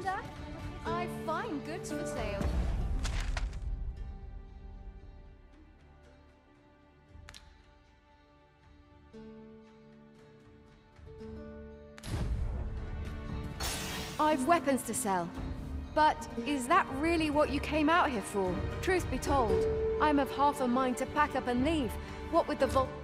Commander? I find goods for sale. I've weapons to sell. But is that really what you came out here for? Truth be told, I'm of half a mind to pack up and leave. What with the Vol-